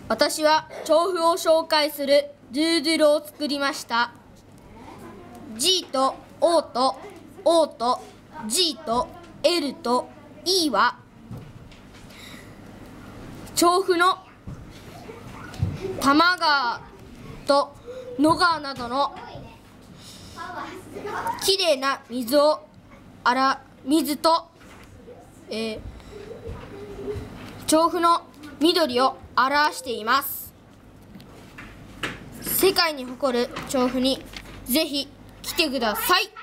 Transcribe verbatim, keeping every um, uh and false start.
私は調布を紹介するドゥードゥルを作りました。 G と O と O と G と L と E は調布の多摩川と野川などのきれいな水をあら水と、えー、調布の緑を表しています。世界に誇る調布にぜひ来てください。